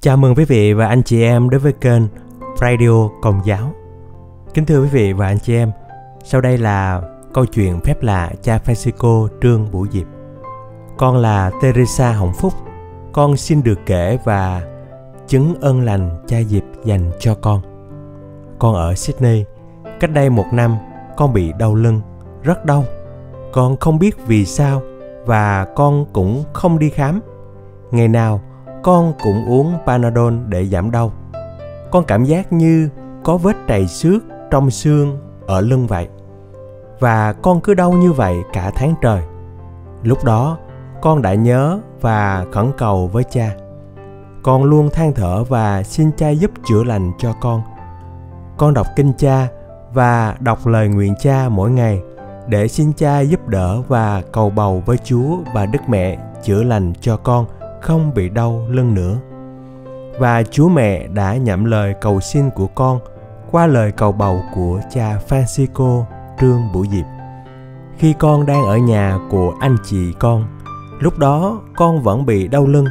Chào mừng quý vị và anh chị em đến với kênh Radio Công giáo. Kính thưa quý vị và anh chị em, sau đây là câu chuyện phép lạ cha Francisco Trương Bửu Diệp. Con là Teresa Hồng Phúc. Con xin được kể và chứng ơn lành cha Diệp dành cho con. Con ở Sydney. Cách đây 1 năm, con bị đau lưng, rất đau. Con không biết vì sao và con cũng không đi khám. Ngày nào con cũng uống Panadol để giảm đau. Con cảm giác như có vết trầy xước trong xương ở lưng vậy. Và con cứ đau như vậy cả tháng trời. Lúc đó, con đã nhớ và khẩn cầu với cha. Con luôn than thở và xin cha giúp chữa lành cho con. Con đọc kinh cha và đọc lời nguyện cha mỗi ngày để xin cha giúp đỡ và cầu bầu với Chúa và Đức Mẹ chữa lành cho con không bị đau lưng nữa. Và Chúa Mẹ đã nhậm lời cầu xin của con qua lời cầu bầu của cha Francisco Trương Bửu Diệp. Khi con đang ở nhà của anh chị con, lúc đó con vẫn bị đau lưng.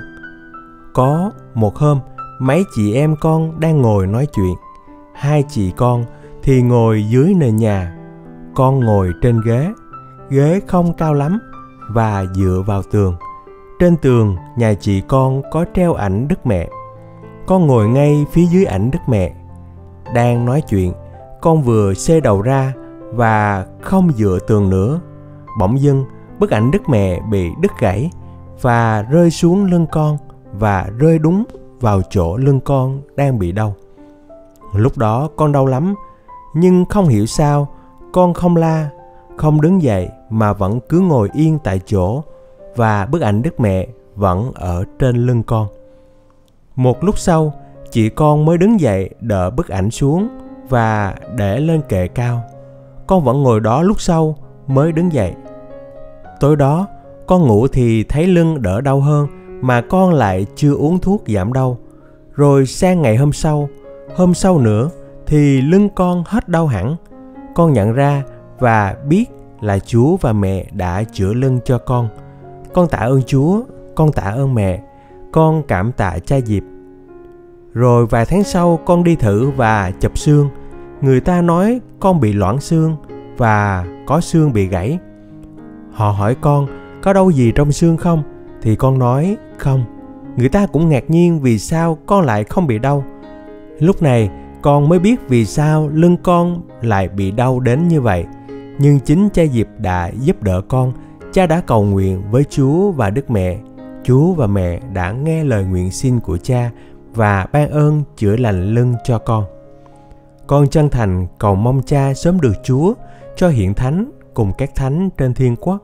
Có một hôm, mấy chị em con đang ngồi nói chuyện. 2 chị con thì ngồi dưới nền nhà. Con ngồi trên ghế không cao lắm và dựa vào tường. Trên tường nhà chị con có treo ảnh Đức Mẹ. Con ngồi ngay phía dưới ảnh Đức Mẹ. Đang nói chuyện, con vừa xê đầu ra và không dựa tường nữa. Bỗng dưng bức ảnh Đức Mẹ bị đứt gãy và rơi xuống lưng con và rơi đúng vào chỗ lưng con đang bị đau. Lúc đó con đau lắm, nhưng không hiểu sao con không la, không đứng dậy mà vẫn cứ ngồi yên tại chỗ và bức ảnh Đức Mẹ vẫn ở trên lưng con. Một lúc sau, chị con mới đứng dậy đỡ bức ảnh xuống và để lên kệ cao. Con vẫn ngồi đó lúc sau mới đứng dậy. Tối đó, con ngủ thì thấy lưng đỡ đau hơn mà con lại chưa uống thuốc giảm đau. Rồi sang ngày hôm sau nữa thì lưng con hết đau hẳn. Con nhận ra và biết là Chúa và mẹ đã chữa lưng cho con. Con tạ ơn Chúa, con tạ ơn mẹ, con cảm tạ cha Diệp. Rồi vài tháng sau con đi thử và chụp xương. Người ta nói con bị loãng xương và có xương bị gãy. Họ hỏi con có đau gì trong xương không? Thì con nói không. Người ta cũng ngạc nhiên vì sao con lại không bị đau. Lúc này con mới biết vì sao lưng con lại bị đau đến như vậy. Nhưng chính cha Diệp đã giúp đỡ con. Cha đã cầu nguyện với Chúa và Đức Mẹ. Chúa và mẹ đã nghe lời nguyện xin của cha và ban ơn chữa lành lưng cho con. Con chân thành cầu mong cha sớm được Chúa cho hiện thánh cùng các thánh trên thiên quốc.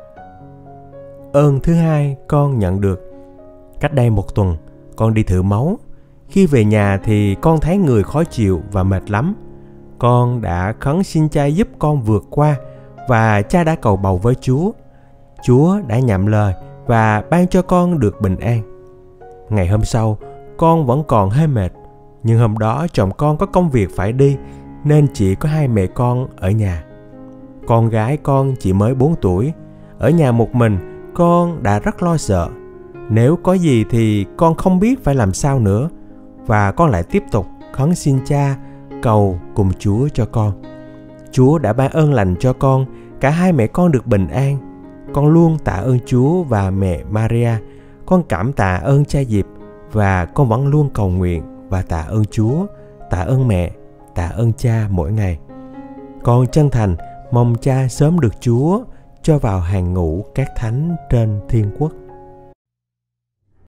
Ơn thứ hai con nhận được. Cách đây 1 tuần, con đi thử máu. Khi về nhà thì con thấy người khó chịu và mệt lắm. Con đã khấn xin cha giúp con vượt qua và cha đã cầu bầu với Chúa. Chúa đã nhậm lời và ban cho con được bình an. Ngày hôm sau, con vẫn còn hơi mệt, nhưng hôm đó chồng con có công việc phải đi nên chỉ có 2 mẹ con ở nhà. Con gái con chỉ mới 4 tuổi, ở nhà một mình, con đã rất lo sợ. Nếu có gì thì con không biết phải làm sao nữa, và con lại tiếp tục khấn xin cha cầu cùng Chúa cho con. Chúa đã ban ơn lành cho con, cả 2 mẹ con được bình an. Con luôn tạ ơn Chúa và mẹ Maria. Con cảm tạ ơn cha Diệp và con vẫn luôn cầu nguyện và tạ ơn Chúa, tạ ơn mẹ, tạ ơn cha mỗi ngày. Con chân thành mong cha sớm được Chúa cho vào hàng ngũ các thánh trên thiên quốc.